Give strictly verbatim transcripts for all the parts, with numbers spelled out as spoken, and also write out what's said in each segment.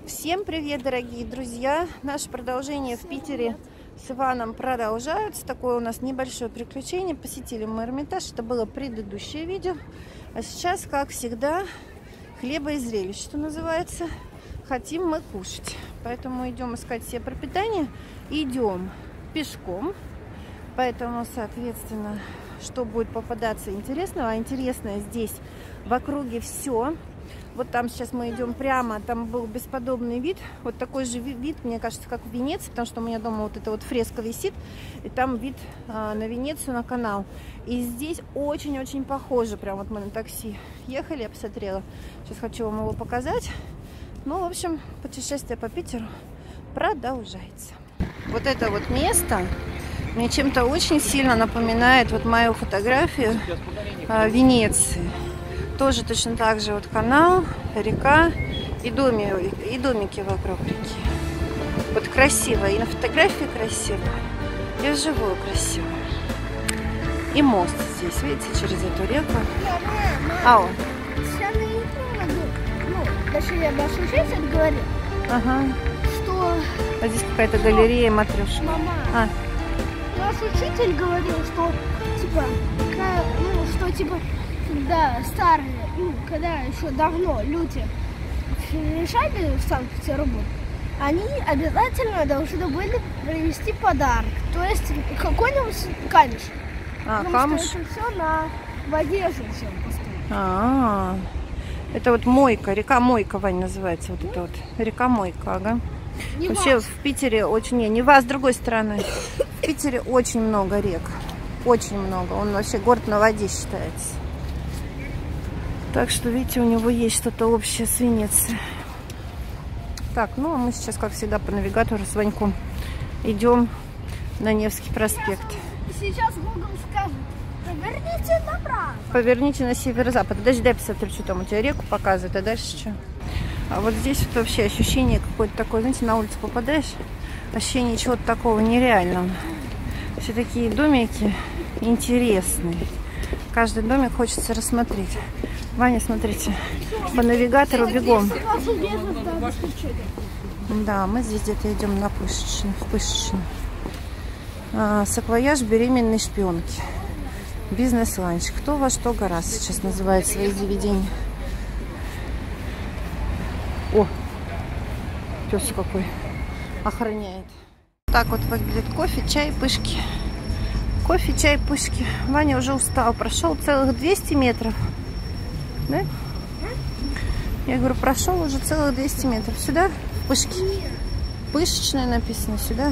Всем привет, дорогие друзья! Наше продолжение в Питере с Иваном продолжается. Такое у нас небольшое приключение. Посетили мы Эрмитаж. Это было предыдущее видео. А сейчас, как всегда, хлеба и зрелищ, что называется. Хотим мы кушать. Поэтому идем искать себе пропитание. Идем пешком. Поэтому, соответственно, что будет попадаться интересного. А интересное здесь в округе все. Вот там сейчас мы идем прямо, там был бесподобный вид, вот такой же вид, мне кажется, как в Венеции, потому что у меня дома вот эта вот фреска висит, и там вид а, на Венецию, на канал. И здесь очень-очень похоже, прям вот мы на такси ехали, я посмотрела, сейчас хочу вам его показать. Ну, в общем, путешествие по Питеру продолжается. Вот это вот место мне чем-то очень сильно напоминает вот мою фотографию а, Венеции. Тоже точно так же вот канал, река и домики, и домики вокруг реки. Вот красиво. И на фотографии красиво, и вживую красиво. И мост здесь, видите, через эту реку. Ау. Ну, даже я наш учитель говорил, ага. что... А здесь какая-то галерея, матрешка. Мама, а. наш учитель говорил, что, типа, ну, что, типа, когда старые, ну, когда еще давно люди решали в Санкт-Петербург, они обязательно должны были привезти подарок. То есть какой-нибудь камеш. А, Потому камеш? что это все на воде же все построено. А, -а, -а. Это вот Мойка, река Мойка, Вань, называется. Вот это вот река Мойка, ага. Не Вообще вас. в Питере очень... Не, не вас, с другой стороны. В Питере очень много рек. Очень много. Он вообще город на воде считается. Так что, видите, у него есть что-то общее с Венецией. Так, ну а мы сейчас, как всегда, по навигатору с Ваньком идем на Невский проспект. Сейчас Google скажет: поверните направо. Поверните на северо-запад. Подожди, дай посмотрю, что там у тебя реку показывает, а дальше что? А вот здесь вот вообще ощущение какое-то такое, знаете, на улицу попадаешь, ощущение чего-то такого нереального. Все такие домики интересные. Каждый домик хочется рассмотреть. Ваня, смотрите, по навигатору бегом. Да, мы здесь где-то идем на Пышечную, в Пышечную. А, саквояж беременной шпионки. Бизнес-ланч. Кто во что гораздо сейчас называет свои заведения. О, пес какой охраняет. Так вот выглядит кофе, чай, пышки. Кофе, чай, пышки. Ваня уже устал. Прошел целых двести метров. Да? Я говорю, прошел уже целых двести метров. Сюда? Пышки. Пышечная написано. Сюда.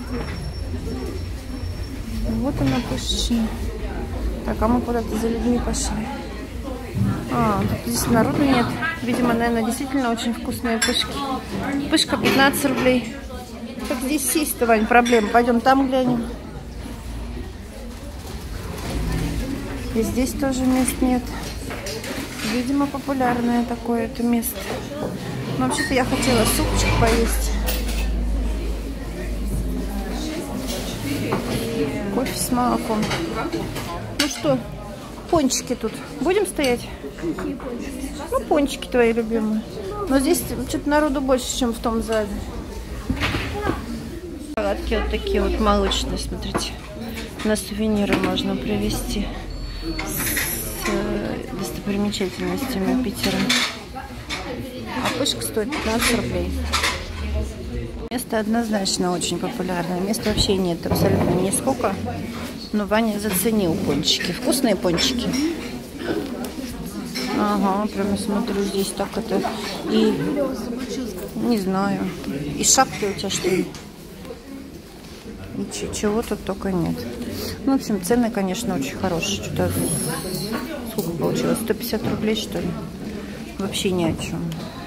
Вот она, пышечная. Так, а мы куда-то за людьми пошли. А, тут здесь народу нет. Видимо, наверное, действительно очень вкусные пышки. Пышка пятнадцать рублей. Как здесь сесть-то, Вань, проблема. Пойдем там глянем. И здесь тоже мест нет. Видимо, популярное такое это место. Но вообще-то я хотела супчик поесть. Кофе с молоком. Ну что, пончики тут. Будем стоять? Какие пончики? Ну, пончики твои любимые. Но здесь что-то народу больше, чем в том зале. Шоколадки вот такие вот молочные, смотрите. На сувениры можно привезти. С достопримечательностями Питера. А пышка стоит пятнадцать рублей. Место однозначно очень популярное. Места вообще нет абсолютно нисколько. Но Ваня заценил пончики. Вкусные пончики. Ага, прямо смотрю, здесь так это. И не знаю. И шапки у тебя что ли? И чего тут только нет. Ну, в общем, цены, конечно, очень хорошие. Что-то сколько получилось? сто пятьдесят рублей, что ли? Вообще ни о чем.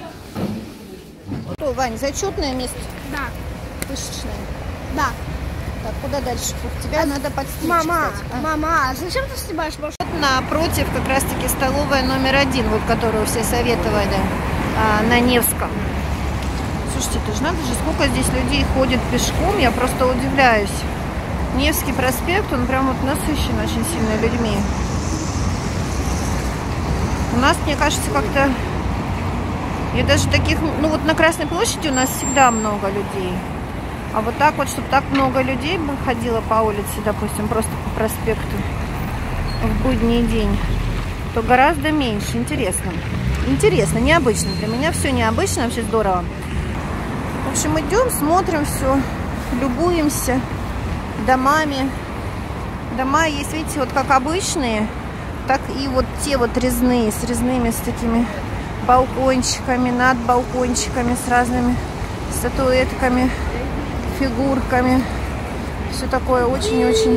Что, Вань, зачетное место? Да. Пышечное? Да. Так, куда дальше? Тебя а надо подстричь, Мама, кстати. А. мама, а зачем ты снимаешь машину? Напротив как раз-таки столовая номер один, вот которую все советовали, а, на Невском. Слушайте, это же надо же, сколько здесь людей ходит пешком, я просто удивляюсь. Невский проспект, он прям вот насыщен очень сильно людьми. У нас, мне кажется, как-то И даже таких, ну вот на Красной площади у нас всегда много людей. А вот так вот, чтобы так много людей бы ходило по улице, допустим, просто по проспекту в будний день, то гораздо меньше. Интересно. Интересно, необычно. Для меня все необычно, вообще здорово. В общем, идем, смотрим все, любуемся домами. Дома есть, видите, вот как обычные, так и вот те вот резные, с резными, с такими балкончиками, над балкончиками, с разными статуэтками, фигурками. Все такое очень-очень,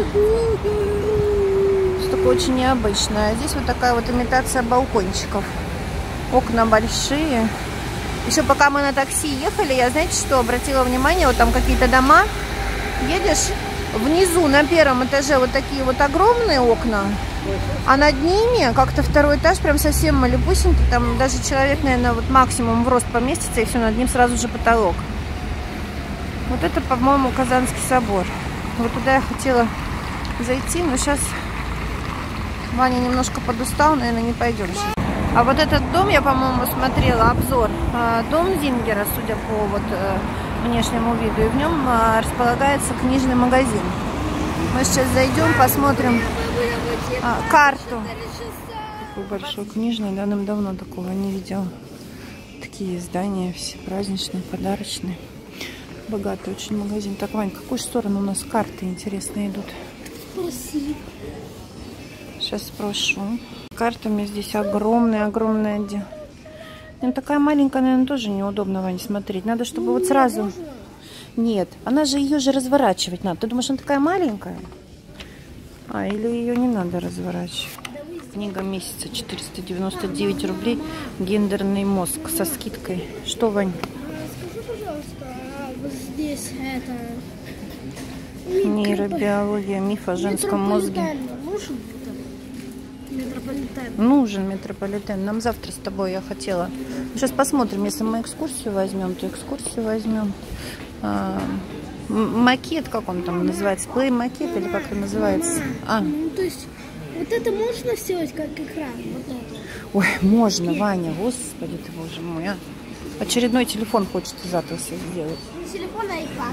все такое очень необычное. А здесь вот такая вот имитация балкончиков. Окна большие. Еще пока мы на такси ехали, я, знаете, что обратила внимание, вот там какие-то дома. Едешь, внизу на первом этаже вот такие вот огромные окна, а над ними как-то второй этаж прям совсем малюпусенький, там даже человек, наверное, вот максимум в рост поместится, и все, над ним сразу же потолок. Вот это, по-моему, Казанский собор. Вот туда я хотела зайти, но сейчас Ваня немножко подустал, наверное, не пойдем сейчас. А вот этот дом, я, по-моему, смотрела обзор. Дом Зингера, судя по вот внешнему виду, и в нем располагается книжный магазин. Мы сейчас зайдем, посмотрим а, карту. Такой большой книжный, давным-давно такого не видела. Такие здания все праздничные, подарочные. Богатый очень магазин. Так, Вань, в какую сторону у нас карты интересные идут? Спасибо. Сейчас спрошу. Картами здесь огромный-огромный отдел. Ну, такая маленькая, наверное, тоже неудобно, Вань, смотреть. Надо, чтобы ну, вот сразу... Можно? Нет, она же, ее же разворачивать надо. Ты думаешь, она такая маленькая? А, или ее не надо разворачивать? Книга месяца, четыреста девяносто девять рублей. Гендерный мозг со скидкой. Что, Вань? Скажи, пожалуйста, вот здесь это... Нейробиология, миф о женском мозге. Нужен? Метрополитен. Нужен метрополитен. Нам завтра с тобой я хотела. Сейчас посмотрим, если мы экскурсию возьмем, то экскурсию возьмем. А, макет, как он там называется? Плей макет или как это называется? А. Ну, то есть, вот это можно сделать как экран? Вот это. Ой, можно, Ваня, господи ты, боже мой. А? Очередной телефон хочет из атласа сделать. Телефон, а iPad.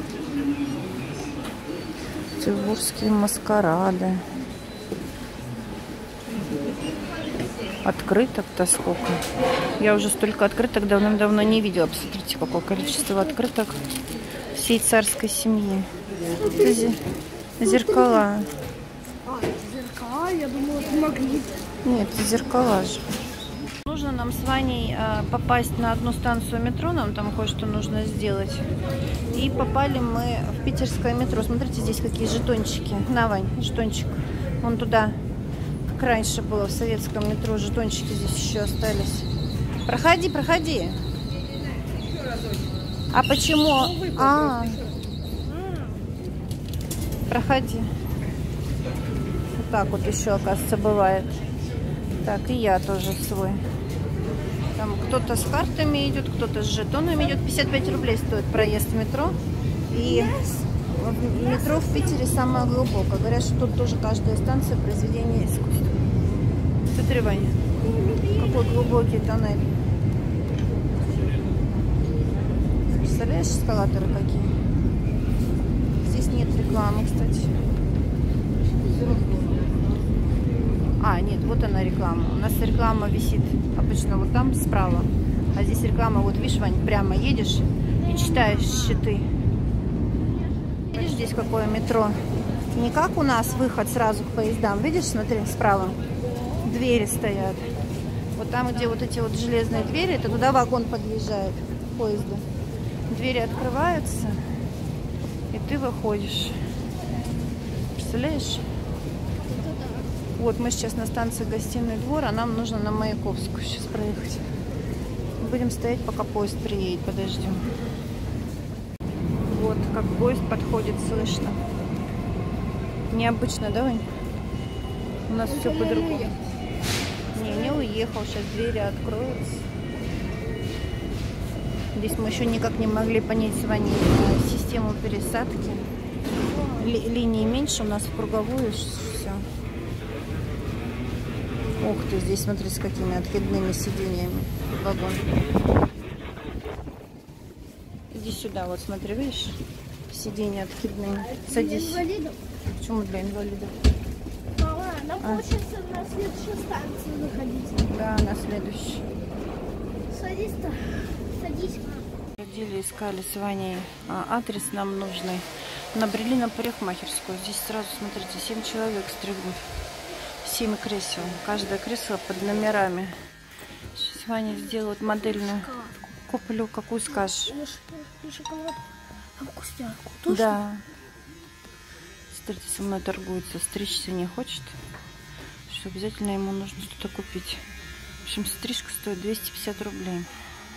Тюркские маскарады. Открыток-то сколько. Я уже столько открыток давным-давно не видела. Посмотрите, какое количество открыток всей царской семьи. Это зеркала. А, это зеркала? Я думала, это магнит. Нет, это зеркала же. Нужно нам с Ваней а, попасть на одну станцию метро. Нам там кое-что нужно сделать. И попали мы в питерское метро. Смотрите, здесь какие жетончики. На, Вань, жетончик. Вон туда. Как раньше было в советском метро, жетончики здесь еще остались. Проходи, проходи. А почему? А, проходи. Вот так вот еще, оказывается, бывает. Так, и я тоже свой. Там кто-то с картами идет, кто-то с жетонами идет. пятьдесят пять рублей стоит проезд в метро. И метро в Питере самое глубокое. Говорят, что тут тоже каждая станция произведение искусства. Смотри, Ваня, какой глубокий тоннель. Представляешь, эскалаторы какие? Здесь нет рекламы, кстати. А, нет, вот она реклама. У нас реклама висит обычно вот там справа. А здесь реклама, вот видишь, Вань, прямо едешь и читаешь щиты. Видишь, здесь какое метро? Не как у нас выход сразу к поездам. Видишь, смотри, справа двери стоят. Вот там, где вот эти вот железные двери, это туда вагон подъезжает к поезду. Двери открываются, и ты выходишь. Представляешь? Вот мы сейчас на станции Гостиный двор, а нам нужно на Маяковскую сейчас проехать. Будем стоять, пока поезд приедет, подождем. Вот, как поезд подходит, слышно. Необычно, да, Вань? У нас все по-другому. Не, не уехал, сейчас двери откроются. Здесь мы еще никак не могли понять с Ваней систему пересадки. Ли линии меньше, у нас в круговую все. Ух ты, здесь смотри, с какими откидными сиденьями вагон. Иди сюда, вот смотри, видишь? Сиденья откидные. Садись. Для инвалидов? Почему для инвалидов? Мама, нам А. получится на следующую станцию заходить. Да, на следующий. Садись-то. Садись. Ходили, искали с Ваней а, адрес нам нужный. Набрели на парикмахерскую. Здесь сразу, смотрите, семь человек стригут. семь кресел. Каждое кресло под номерами. Сейчас Ваня сделают модельную. Куплю, какую скажешь. И шоколад. А вкусняшку. Да. Смотрите, со мной торгуется. Стричься не хочет. Что обязательно ему нужно что-то купить. В общем, стрижка стоит двести пятьдесят рублей.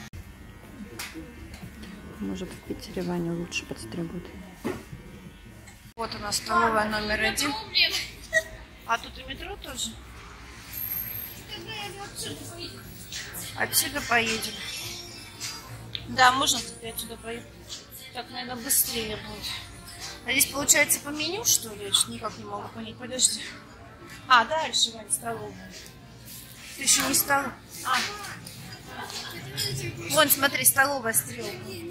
Может, в Питере Ваню лучше подстригут. Вот у нас столовая номер один. А тут и метро тоже. Отсюда поедем. Да, можно теперь отсюда поехать. Так, наверное, быстрее будет. А здесь получается по меню, что ли? Я что никак не могу понять. Подожди. А, дальше, Вань, столовая. Ты еще не стал. А. Вон, смотри, столовая стрелка.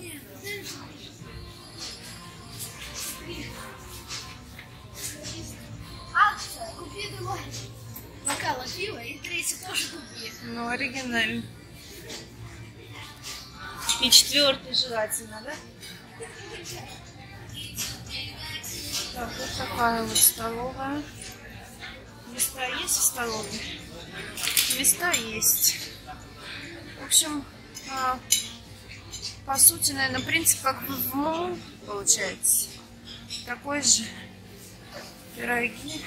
Акция. Купи два бокала пива и третий тоже купи. Ну, оригинально. И четвертый желательно, да? Так, вот такая вот столовая. Места есть в столовой? Места есть. В общем, а, по сути, наверное, принцип как в МО получается. Такой же. Пироги.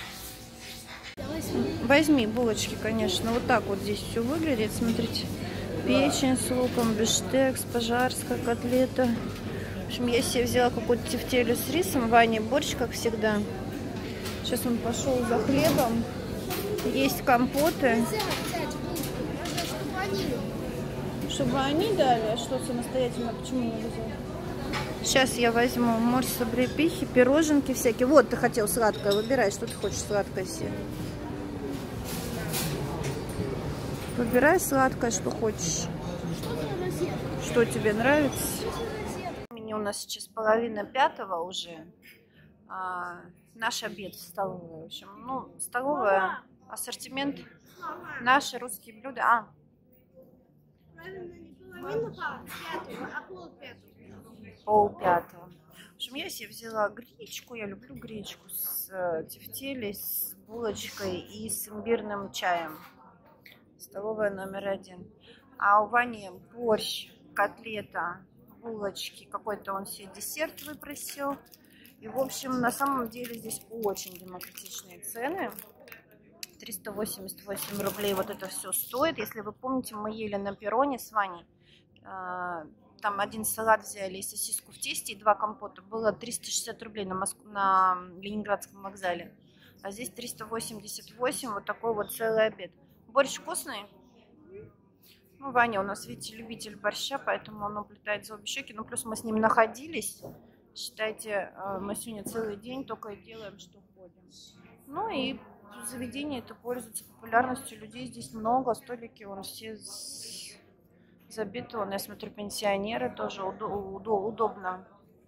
Возьми булочки, конечно. Вот так вот здесь все выглядит. Смотрите. Печень с луком, бифштекс, пожарская котлета. В общем, я себе взяла какую-то тефтелю с рисом. Ваня борщ, как всегда. Сейчас он пошел за хлебом. Есть компоты. Чтобы они дали, а что самостоятельно, почему не взял? Сейчас я возьму морс с облепихи, пироженки всякие. Вот, ты хотел сладкое, выбирай, что ты хочешь сладкое себе. Выбирай сладкое, что хочешь. Что тебе нравится? У нас сейчас половина пятого уже. А, наш обед в столовой. В общем, ну, столовая, ассортимент, наши русские блюда. А. Правильно, не половина пятого, а полпятого. Полпятого. В общем, я себе взяла гречку. Я люблю гречку с э, тефтелей, с булочкой и с имбирным чаем. Столовая номер один. А у Вани борщ, котлета, булочки. Какой-то он себе десерт выпросил. И, в общем, на самом деле здесь очень демократичные цены. триста восемьдесят восемь рублей вот это все стоит. Если вы помните, мы ели на перроне с Ваней. Там один салат взяли и сосиску в тесте, и два компота. Было триста шестьдесят рублей на, Моск... на Ленинградском вокзале. А здесь триста восемьдесят восемь, вот такой вот целый обед. Борщ вкусный? Ну, Ваня у нас, видите, любитель борща, поэтому он уплетает за обе щеки. Ну, плюс мы с ним находились. Считайте, мы сегодня целый день только и делаем, что ходим. Ну и заведение это пользуется популярностью. Людей здесь много, столики вон все забиты. Вон, я смотрю, пенсионеры тоже удобно.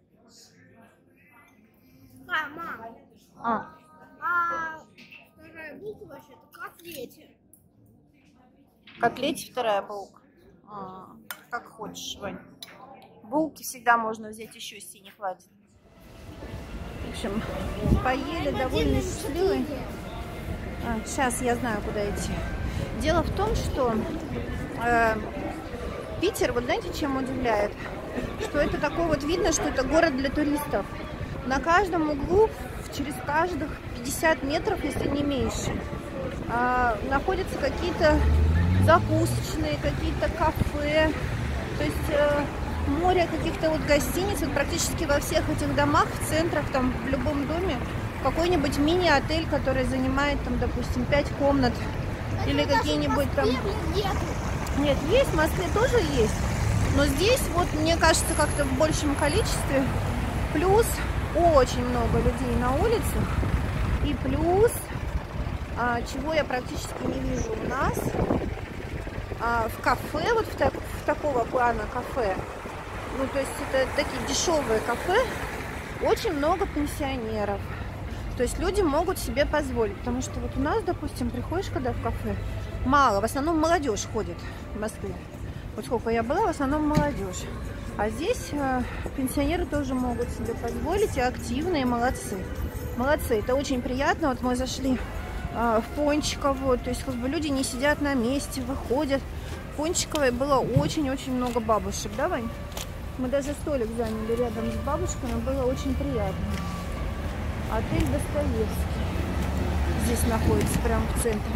А, мама. А, А вторая булка вообще-то котлете. Котлете вторая булка. А, как хочешь, Вань. Булки всегда можно взять еще, если не хватит. В общем, поели, довольно счастливые. А, сейчас я знаю, куда идти. Дело в том, что э, Питер, вот знаете, чем удивляет? Что это такое вот видно, что это город для туристов. На каждом углу, через каждых пятьдесят метров, если не меньше, э, находятся какие-то закусочные, какие-то кафе. То есть э, море каких-то вот гостиниц. Вот практически во всех этих домах, в центрах, там, в любом доме какой-нибудь мини-отель, который занимает, там, допустим, пять комнат. Это или какие-нибудь там... Нет. Нет, есть, в Москве тоже есть. Но здесь, вот, мне кажется, как-то в большем количестве. Плюс очень много людей на улицах. И плюс, а, чего я практически не вижу у нас, а, в кафе, вот в, так, в такого плана кафе, ну, то есть это такие дешевые кафе, очень много пенсионеров. То есть люди могут себе позволить, потому что вот у нас, допустим, приходишь когда в кафе, мало, в основном молодежь ходит в Москве. Вот сколько я была, в основном молодежь. А здесь э, пенсионеры тоже могут себе позволить, и активные, молодцы. Молодцы, это очень приятно. Вот мы зашли э, в Пончиково, то есть как бы люди не сидят на месте, выходят. В Пончиковой было очень-очень много бабушек, да, Вань? Мы даже столик заняли рядом с бабушками, было очень приятно. Отель Достоевский здесь находится, прямо в центре.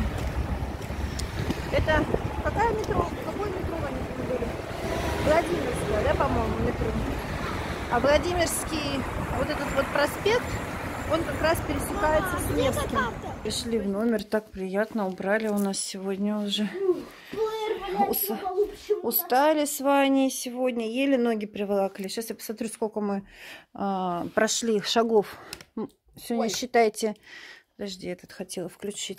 Это какая метро? Какое метро они говорили? Владимирская, да, по-моему, метро. А Владимирский, вот этот вот проспект, он как раз пересекается с Невским. Пришли в номер, так приятно, убрали у нас сегодня уже. Ус... Устали с Ваней сегодня, еле ноги приволокли. Сейчас я посмотрю, сколько мы а, прошли шагов. Сегодня, Ой. считайте... Подожди, этот хотела включить.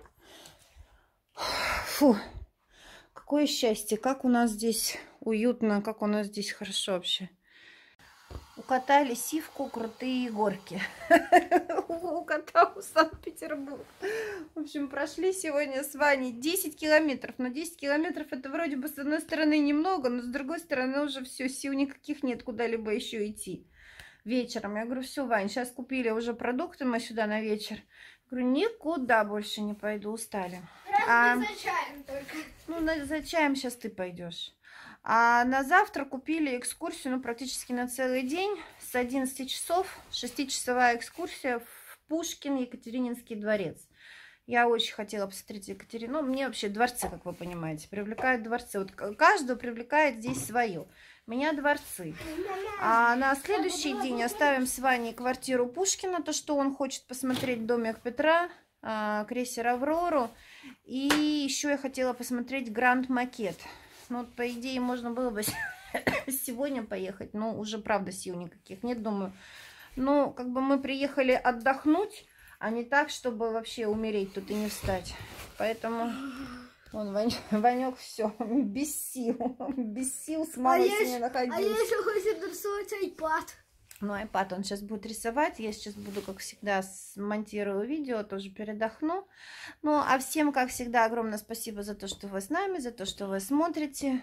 Фу, какое счастье, как у нас здесь уютно, как у нас здесь хорошо вообще. Укатали Сивку крутые горки. У кота у Санкт-Петербург. В общем, прошли сегодня с Ваней десять километров. Но десять километров это вроде бы с одной стороны немного, но с другой стороны уже все, сил никаких нет куда-либо еще идти. Вечером. Я говорю, все, Вань, сейчас купили уже продукты мы сюда на вечер. Я говорю, никуда больше не пойду, устали. А, за чаем только. Ну, на, за чаем сейчас ты пойдешь. А на завтра купили экскурсию, ну, практически на целый день. С одиннадцати часов, шестичасовая экскурсия в Пушкин, Екатерининский дворец. Я очень хотела посмотреть Екатерину. Ну, мне вообще дворцы, как вы понимаете, привлекают дворцы. Вот каждого привлекает здесь свое. Меня дворцы. А на следующий день оставим с Ваней квартиру Пушкина, то, что он хочет посмотреть домик Петра, крейсер Аврору. И еще я хотела посмотреть Гранд Макет. Ну, вот, по идее, можно было бы сегодня поехать, но уже, правда, сил никаких нет, думаю. Ну, как бы мы приехали отдохнуть, а не так, чтобы вообще умереть тут и не встать. Поэтому... Вон, Вань, Ванек, все, без сил, без сил с мамой а сегодня находился. А я еще хочу рисовать iPad. Ну, iPad он сейчас будет рисовать, я сейчас буду, как всегда, смонтирую видео, тоже передохну. Ну, а всем, как всегда, огромное спасибо за то, что вы с нами, за то, что вы смотрите.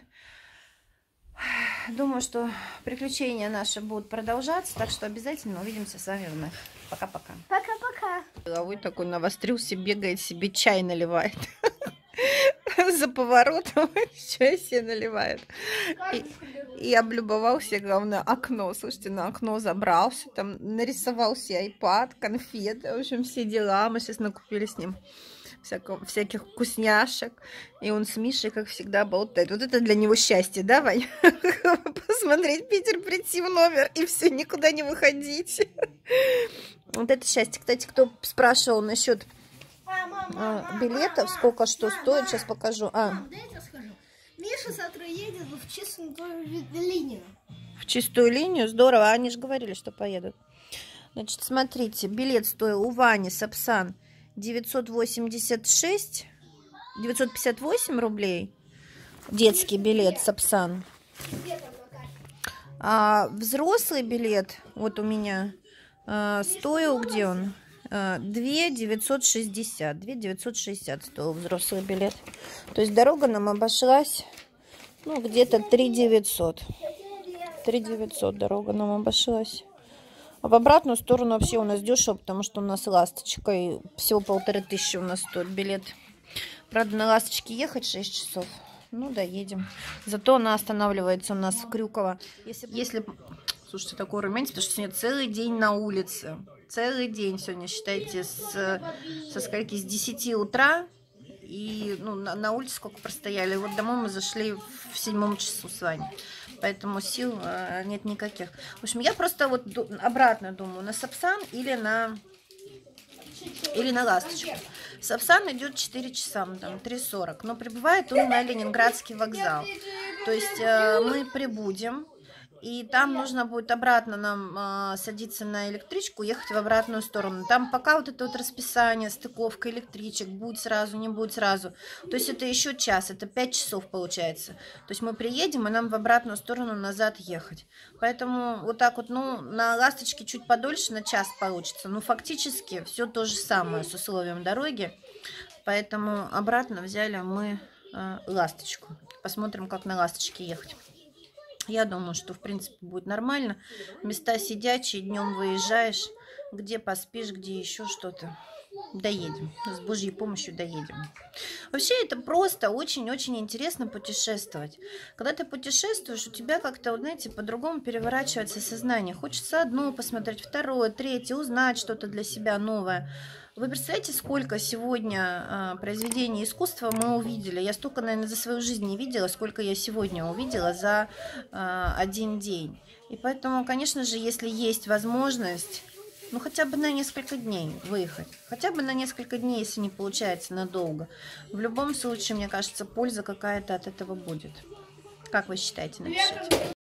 Думаю, что приключения наши будут продолжаться, так что обязательно увидимся с вами вновь. Пока-пока. Пока-пока. Головой такой навострился, бегает себе, чай наливает. За поворотом чай себе наливает. И, и облюбовался, главное, окно. Слушайте, на окно забрался, там нарисовал себе iPad, конфеты, в общем, все дела. Мы сейчас накупили с ним всякого, всяких вкусняшек. И он с Мишей, как всегда, болтает. Вот это для него счастье, да, Вань? Посмотреть Питер, прийти в номер и все, никуда не выходить. Вот это счастье. Кстати, кто спрашивал насчет а, билетов, сколько что стоит, сейчас покажу. А. Мам, дай я скажу. Миша завтра едет в чистую линию. В чистую линию? Здорово. Они же говорили, что поедут. Значит, смотрите, билет стоил у Вани Сапсан девятьсот восемьдесят шесть, девятьсот пятьдесят восемь рублей. Детский билет Сапсан. А взрослый билет, вот у меня, а, стоил, где он? две тысячи девятьсот шестьдесят. две тысячи девятьсот шестьдесят стоил взрослый билет. То есть дорога нам обошлась, ну, где-то три тысячи девятьсот. три тысячи девятьсот дорога нам обошлась. А в обратную сторону вообще у нас дешево, потому что у нас ласточка. И всего полторы тысячи у нас стоит билет. Правда, на ласточке ехать шесть часов. Ну, доедем. Зато она останавливается у нас в Крюково. Если... Если... Слушайте, такой румянец, потому что сегодня целый день на улице. Целый день сегодня, считайте, с, со скольки, с десяти утра. И ну, на, на улице сколько простояли. И вот домой мы зашли в седьмом часу с Ваней. Поэтому сил э, нет никаких. В общем, я просто вот обратно думаю, на Сапсан или на, или на ласточку. Сапсан идет четыре часа, там, три сорок. Но прибывает он на Ленинградский вокзал. То есть э, мы прибудем. И там нужно будет обратно нам э, садиться на электричку, ехать в обратную сторону. Там пока вот это вот расписание, стыковка электричек, будет сразу, не будет сразу. То есть это еще час, это пять часов получается. То есть мы приедем, и нам в обратную сторону назад ехать. Поэтому вот так вот, ну, на «Ласточке» чуть подольше, на час получится. Но фактически все то же самое с условием дороги. Поэтому обратно взяли мы э, «Ласточку». Посмотрим, как на «Ласточке» ехать. Я думаю, что в принципе будет нормально. Места сидячие, днем выезжаешь, где поспишь, где еще что-то. Доедем. С Божьей помощью доедем. Вообще это просто очень-очень интересно путешествовать. Когда ты путешествуешь, у тебя как-то, вот, знаете, по-другому переворачивается сознание. Хочется одно посмотреть, второе, третье, узнать что-то для себя новое. Вы представляете, сколько сегодня а, произведений искусства мы увидели? Я столько, наверное, за свою жизнь не видела, сколько я сегодня увидела за а, один день. И поэтому, конечно же, если есть возможность, ну хотя бы на несколько дней выехать, хотя бы на несколько дней, если не получается надолго, в любом случае, мне кажется, польза какая-то от этого будет. Как вы считаете, напишите.